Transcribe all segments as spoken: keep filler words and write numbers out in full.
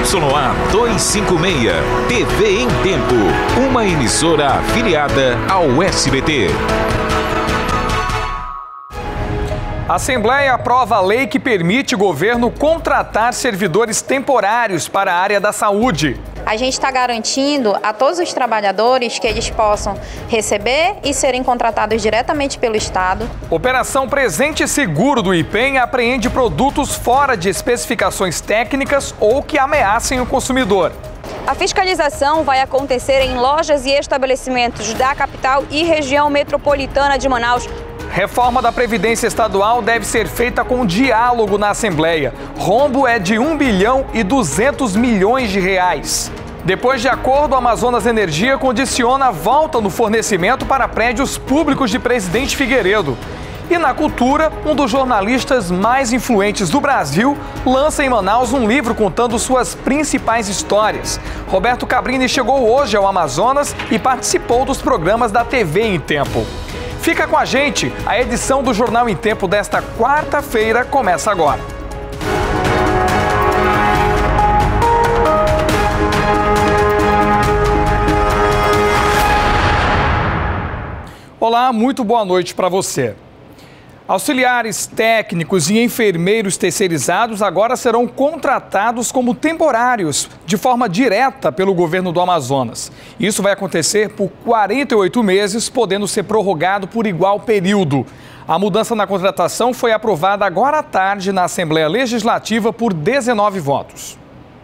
A duzentos e cinquenta e seis, T V em Tempo, uma emissora afiliada ao S B T. A Assembleia aprova a lei que permite o governo contratar servidores temporários para a área da saúde. A gente está garantindo a todos os trabalhadores que eles possam receber e serem contratados diretamente pelo Estado. Operação Presente Seguro do IPEM apreende produtos fora de especificações técnicas ou que ameacem o consumidor. A fiscalização vai acontecer em lojas e estabelecimentos da capital e região metropolitana de Manaus. Reforma da Previdência Estadual deve ser feita com diálogo na Assembleia. Rombo é de um bilhão e duzentos milhões de reais. Depois de acordo, a Amazonas Energia condiciona a volta no fornecimento para prédios públicos de Presidente Figueiredo. E na cultura, um dos jornalistas mais influentes do Brasil lança em Manaus um livro contando suas principais histórias. Roberto Cabrini chegou hoje ao Amazonas e participou dos programas da T V em Tempo. Fica com a gente, a edição do Jornal em Tempo desta quarta-feira começa agora. Olá, muito boa noite para você. Auxiliares técnicos e enfermeiros terceirizados agora serão contratados como temporários, de forma direta pelo governo do Amazonas. Isso vai acontecer por quarenta e oito meses, podendo ser prorrogado por igual período. A mudança na contratação foi aprovada agora à tarde na Assembleia Legislativa por dezenove votos.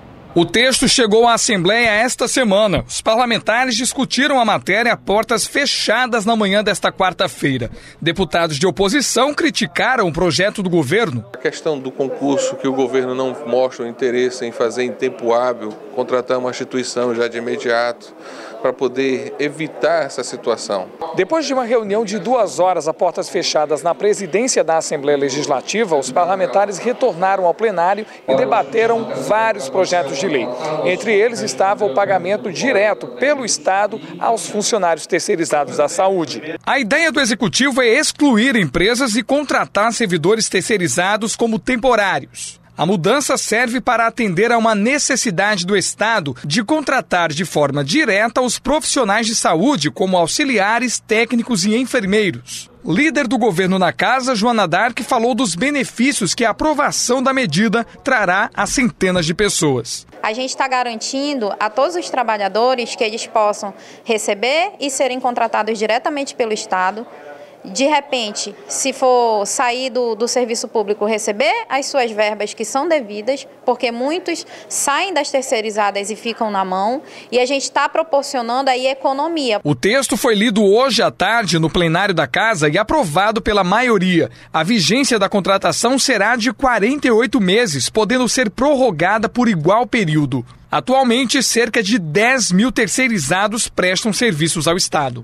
O texto chegou à Assembleia esta semana. Os parlamentares discutiram a matéria a portas fechadas na manhã desta quarta-feira. Deputados de oposição criticaram o projeto do governo. A questão do concurso, que o governo não mostra o interesse em fazer em tempo hábil, contratar uma instituição já de imediato, para poder evitar essa situação. Depois de uma reunião de duas horas a portas fechadas na presidência da Assembleia Legislativa, os parlamentares retornaram ao plenário e debateram vários projetos de lei. Entre eles estava o pagamento direto pelo Estado aos funcionários terceirizados da saúde. A ideia do Executivo é excluir empresas e contratar servidores terceirizados como temporários. A mudança serve para atender a uma necessidade do Estado de contratar de forma direta os profissionais de saúde, como auxiliares, técnicos e enfermeiros. Líder do governo na casa, Joana Dark, falou dos benefícios que a aprovação da medida trará a centenas de pessoas. A gente está garantindo a todos os trabalhadores que eles possam receber e serem contratados diretamente pelo Estado. De repente, se for sair do, do serviço público, receber as suas verbas que são devidas, porque muitos saem das terceirizadas e ficam na mão, e a gente está proporcionando aí economia. O texto foi lido hoje à tarde no plenário da Casa e aprovado pela maioria. A vigência da contratação será de quarenta e oito meses, podendo ser prorrogada por igual período. Atualmente, cerca de dez mil terceirizados prestam serviços ao Estado.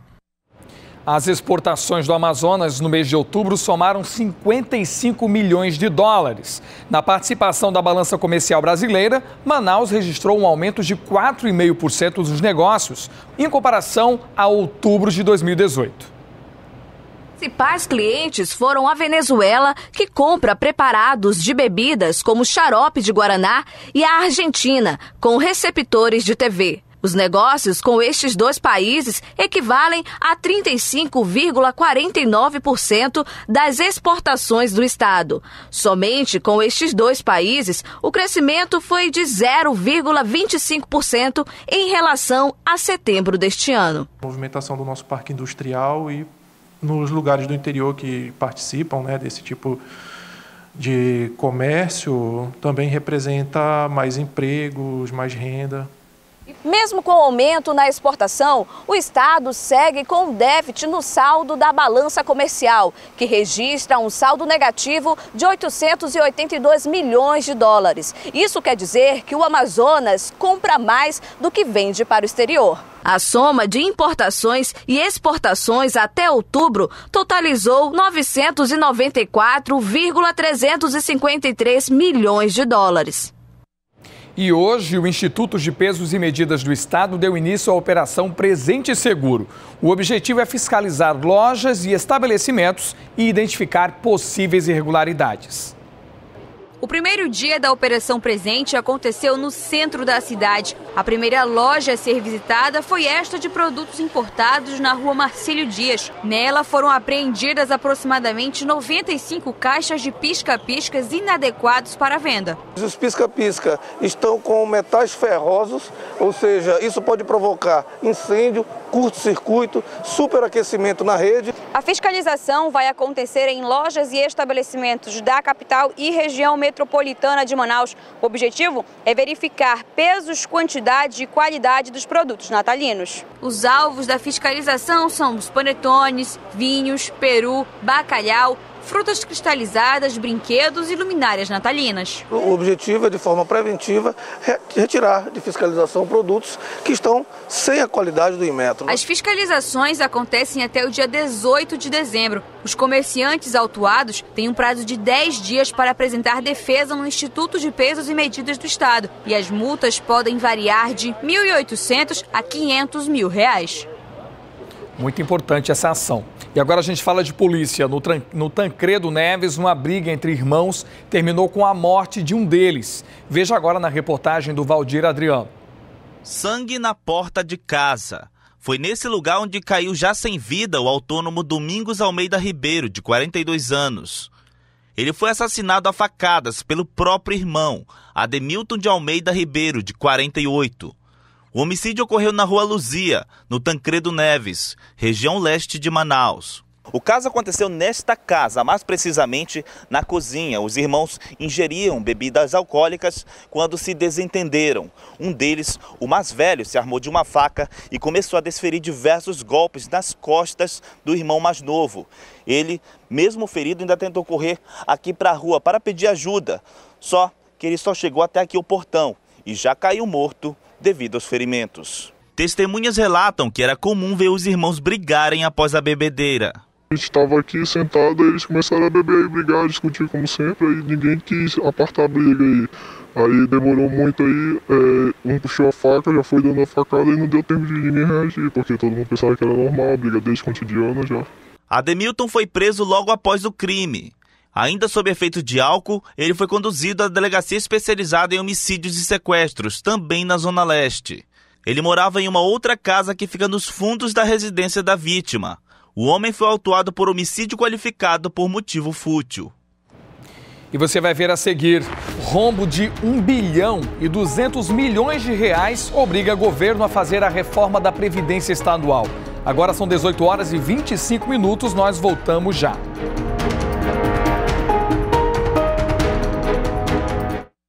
As exportações do Amazonas no mês de outubro somaram cinquenta e cinco milhões de dólares. Na participação da balança comercial brasileira, Manaus registrou um aumento de quatro vírgula cinco por cento dos negócios, em comparação a outubro de dois mil e dezoito. Os principais clientes foram a Venezuela, que compra preparados de bebidas como xarope de guaraná, e a Argentina, com receptores de T V. Os negócios com estes dois países equivalem a trinta e cinco vírgula quarenta e nove por cento das exportações do estado. Somente com estes dois países, o crescimento foi de zero vírgula vinte e cinco por cento em relação a setembro deste ano. A movimentação do nosso parque industrial e nos lugares do interior que participam, né, desse tipo de comércio também representa mais empregos, mais renda. Mesmo com o aumento na exportação, o Estado segue com déficit no saldo da balança comercial, que registra um saldo negativo de oitocentos e oitenta e dois milhões de dólares. Isso quer dizer que o Amazonas compra mais do que vende para o exterior. A soma de importações e exportações até outubro totalizou novecentos e noventa e quatro vírgula trezentos e cinquenta e três milhões de dólares. E hoje, o Instituto de Pesos e Medidas do Estado deu início à Operação Presente Seguro. O objetivo é fiscalizar lojas e estabelecimentos e identificar possíveis irregularidades. O primeiro dia da Operação Presente aconteceu no centro da cidade. A primeira loja a ser visitada foi esta de produtos importados na rua Marcílio Dias. Nela foram apreendidas aproximadamente noventa e cinco caixas de pisca-piscas inadequados para venda. Os pisca-pisca estão com metais ferrosos, ou seja, isso pode provocar incêndio, curto-circuito, superaquecimento na rede. A fiscalização vai acontecer em lojas e estabelecimentos da capital e região metropolitana de Manaus. O objetivo é verificar pesos, quantidade e qualidade dos produtos natalinos. Os alvos da fiscalização são os panetones, vinhos, peru, bacalhau, frutas cristalizadas, brinquedos e luminárias natalinas. O objetivo é, de forma preventiva, retirar de fiscalização produtos que estão sem a qualidade do Inmetro. As fiscalizações acontecem até o dia dezoito de dezembro. Os comerciantes autuados têm um prazo de dez dias para apresentar defesa no Instituto de Pesos e Medidas do Estado. E as multas podem variar de mil e oitocentos a quinhentos mil reais. Muito importante essa ação. E agora a gente fala de polícia. No, no Tancredo Neves, uma briga entre irmãos terminou com a morte de um deles. Veja agora na reportagem do Valdir Adriano. Sangue na porta de casa. Foi nesse lugar onde caiu já sem vida o autônomo Domingos Almeida Ribeiro, de quarenta e dois anos. Ele foi assassinado a facadas pelo próprio irmão, Ademilton de Almeida Ribeiro, de quarenta e oito. O homicídio ocorreu na Rua Luzia, no Tancredo Neves, região leste de Manaus. O caso aconteceu nesta casa, mais precisamente na cozinha. Os irmãos ingeriam bebidas alcoólicas quando se desentenderam. Um deles, o mais velho, se armou de uma faca e começou a desferir diversos golpes nas costas do irmão mais novo. Ele, mesmo ferido, ainda tentou correr aqui para a rua para pedir ajuda. Só que ele só chegou até aqui o portão e já caiu morto devido aos ferimentos. Testemunhas relatam que era comum ver os irmãos brigarem após a bebedeira. A gente estava aqui sentado, aí eles começaram a beber e brigar, discutir como sempre, aí ninguém quis apartar a briga aí. Aí demorou muito aí, é, um puxou a faca, já foi dando a facada e não deu tempo de ninguém reagir, porque todo mundo pensava que era normal, a briga deles cotidiana já. Ademilton foi preso logo após o crime. Ainda sob efeito de álcool, ele foi conduzido à delegacia especializada em homicídios e sequestros, também na Zona Leste. Ele morava em uma outra casa que fica nos fundos da residência da vítima. O homem foi autuado por homicídio qualificado por motivo fútil. E você vai ver a seguir, rombo de um bilhão e duzentos milhões de reais obriga o governo a fazer a reforma da Previdência Estadual. Agora são dezoito horas e vinte e cinco minutos, nós voltamos já.